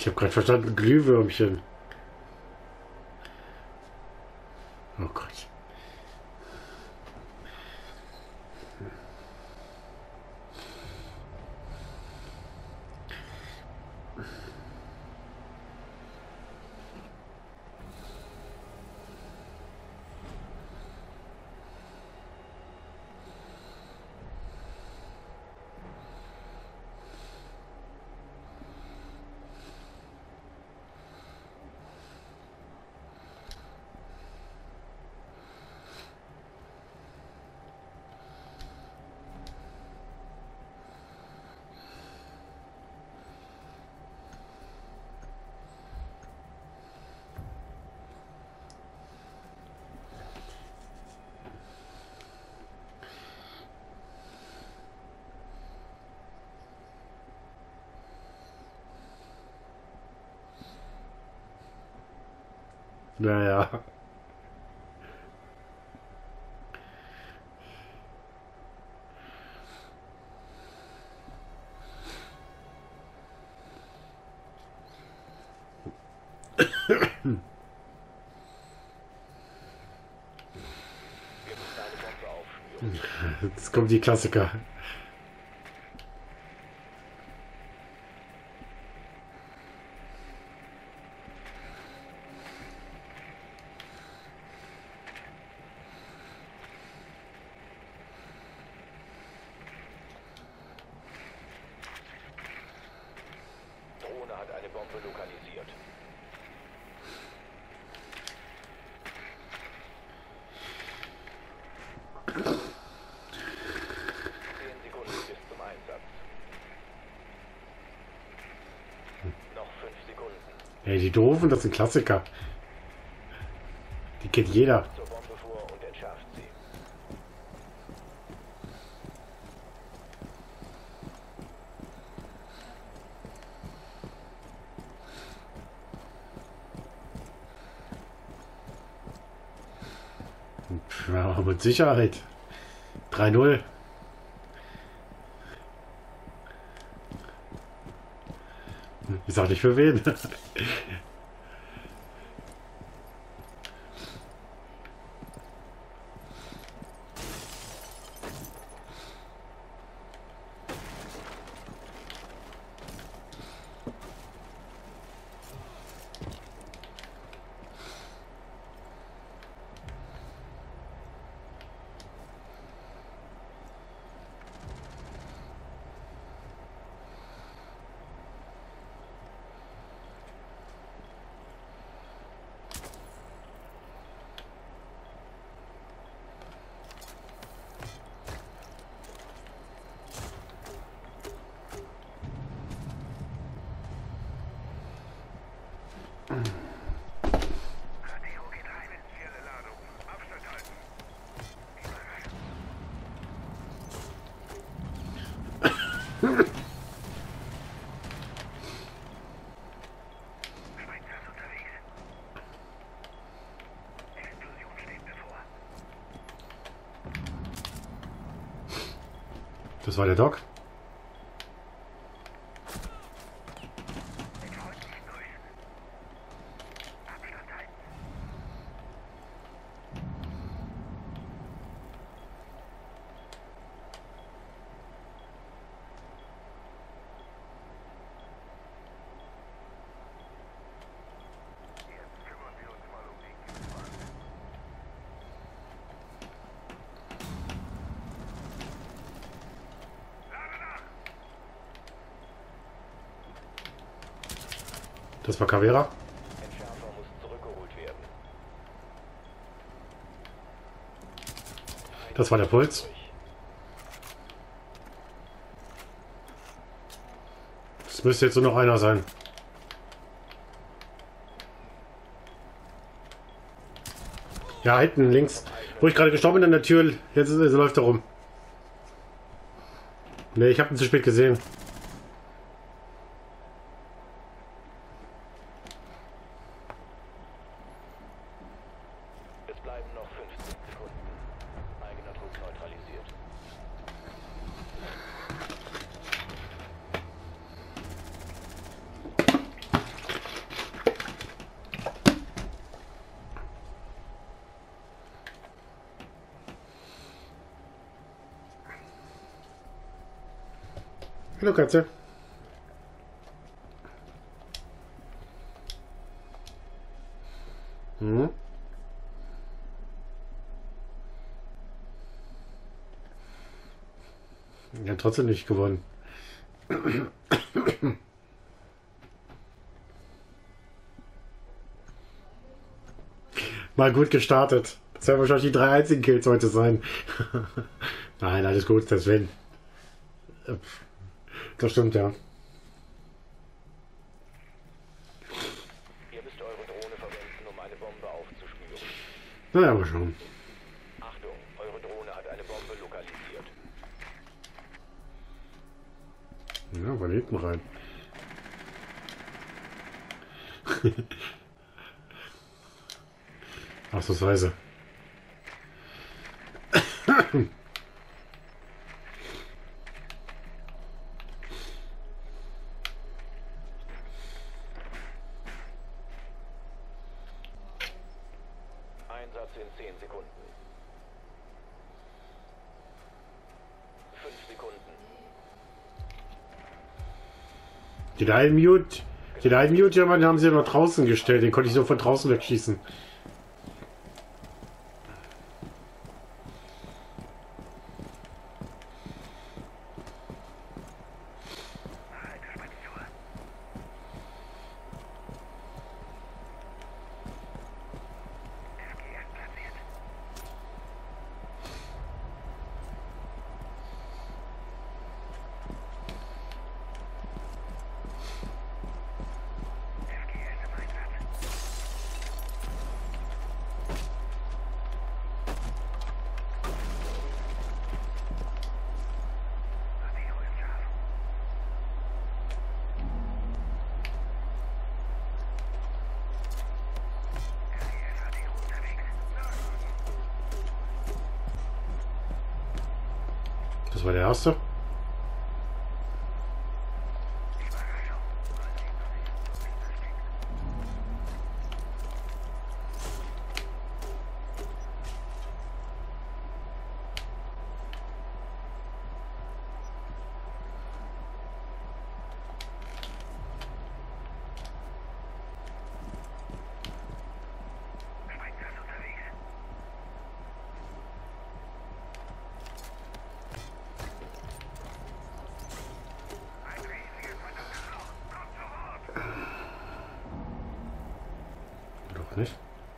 habe gerade verstanden, Glühwürmchen. Oh Gott. Naja. Jetzt kommen die Klassiker. Drohne hat eine Bombe lokalisiert. Ey, die Doofen, das sind Klassiker. Die kennt jeder. Zur Bombe vor und entschärft sie. Ja, mit Sicherheit. 3-0. Ich sag nicht für wen. Das war der Doc. Das war Caveira. Entschärfer muss zurückgeholt werden. Das war der Puls. Es müsste jetzt nur noch einer sein. Ja, hinten links. Wo ich gerade gestorben bin an der Tür. Jetzt läuft er rum. Ne, ich habe ihn zu spät gesehen. Es bleiben noch 15 Sekunden. Eigener Druck neutralisiert. Hallo Katze. Hm? Ja, trotzdem nicht gewonnen. Mal gut gestartet. Das werden wahrscheinlich die 3 einzigen Kills heute sein. Nein, alles gut, deswegen. Das stimmt, ja. Ihr müsst eure Drohne verwenden, um eine Bombe aufzuspüren. Naja, mal schauen. Achtung, eure Drohne hat eine Bombe lokalisiert. Ja, von hinten rein. Ausnahmsweise. Einsatz in 10 Sekunden. 5 Sekunden. Den einen Mute, den haben sie ja noch draußen gestellt. Den konnte ich so von draußen wegschießen. Das war der erste. Doch nicht.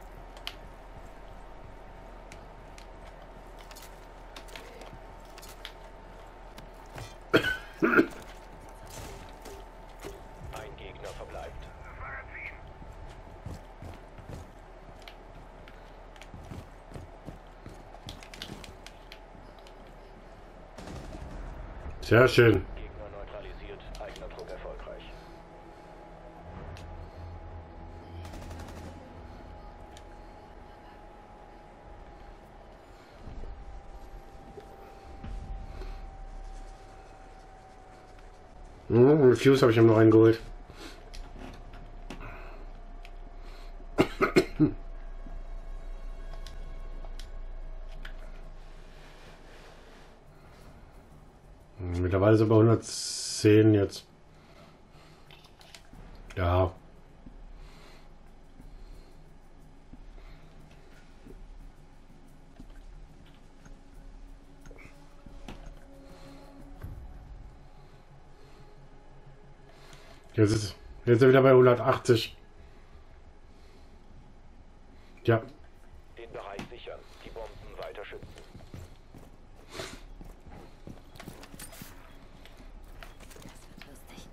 Ein Gegner verbleibt. Sehr schön. Gegner neutralisiert. Eigener Druck erfolgreich. Fuse habe ich ihm noch reingeholt. Mittlerweile sind wir 110 jetzt. Ja. Jetzt sind wir wieder bei 180. Ja. Den Bereich sichern. Die Bomben weiter schützen. Lustig.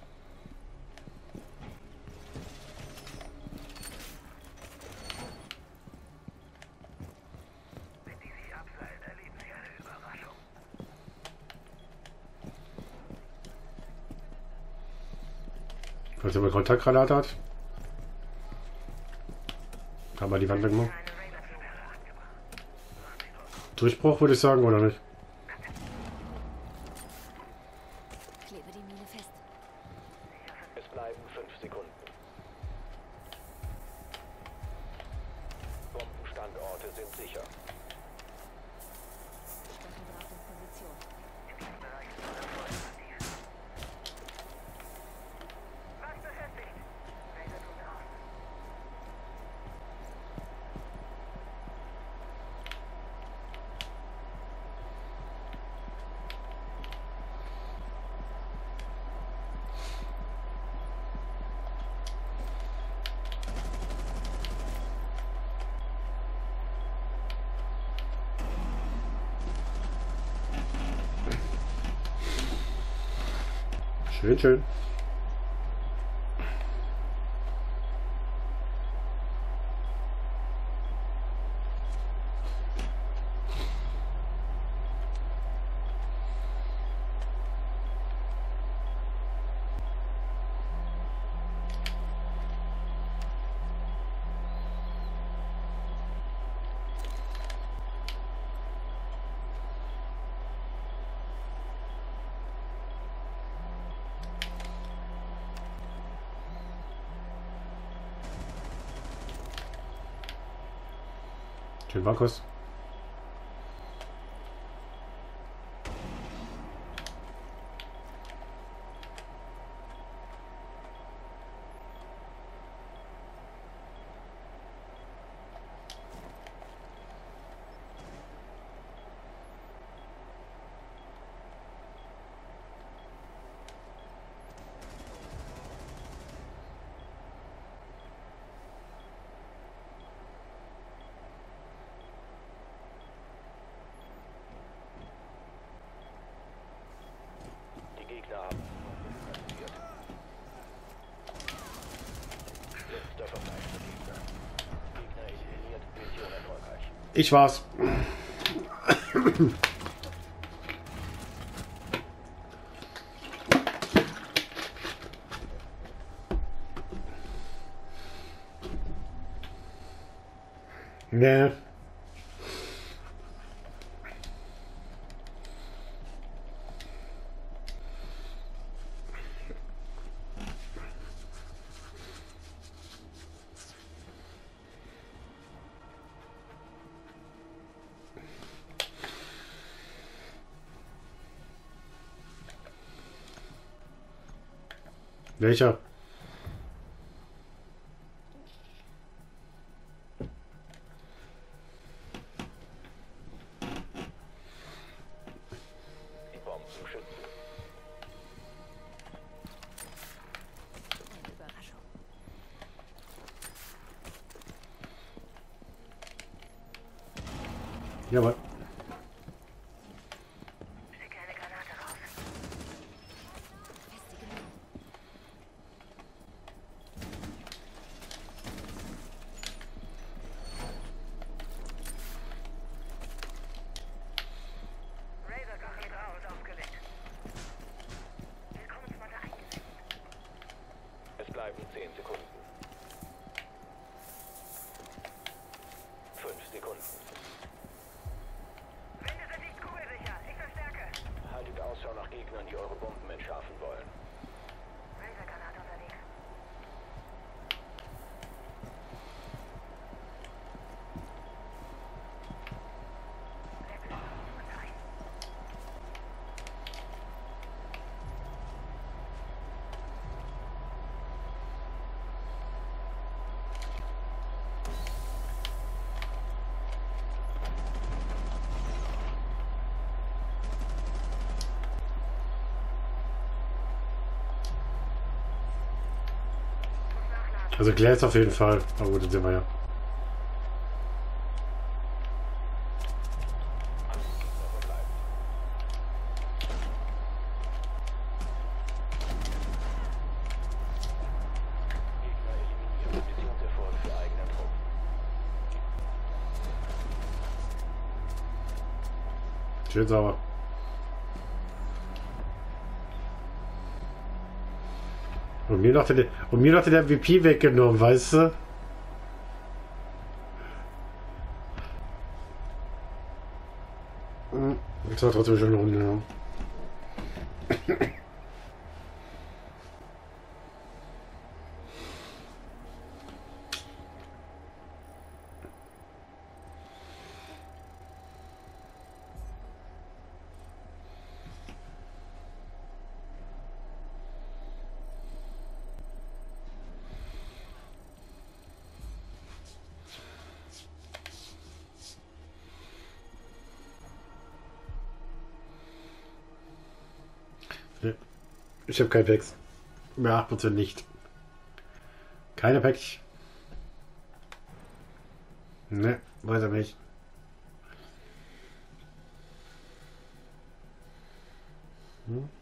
Wenn die sich abseilen, erleben sie eine Überraschung. Falls er mal Kontaktgranate hat. Kann man die Wand wegmachen. Durchbruch würde ich sagen, oder nicht? Klebe die Mine fest. Es bleiben 5 Sekunden. Bombenstandorte sind sicher. Sprengkraft in Position. In diesem Bereich ist unser Feuer aktiv. Schön, schön. Schön, Markus. Die Gegner haben kassiert. Letzter verbleibender Gegner. Gegner eliminiert, Mission erfolgreich. Ich war's. Nee. Welcher? Die Bombenschützen. Eine Überraschung. Jawohl. Schicke eine Granate raus. Festige Minen. Razor-Gerät raus aufgelegt. Willkommensmatte eingesetzt. Es bleiben 10 Sekunden. 5 Sekunden. Wände sind nicht kugelsicher. Ich verstärke. Haltet Ausschau nach Gegnern, die eure Bomben entschärfen wollen. Razor-Granate unterwegs. Also Gläser auf jeden Fall. Aber gut, das sehen wir ja. Gegner eliminiert. Missionserfolg für eigenen Trupp. Schön sauber. Und mir noch der MVP weggenommen, weißt du? Das war trotzdem schon eine Runde, ja. Ich habe kein Packs. Mehr 8% nicht. Keine Packs. Ne, weiter nicht. Hm?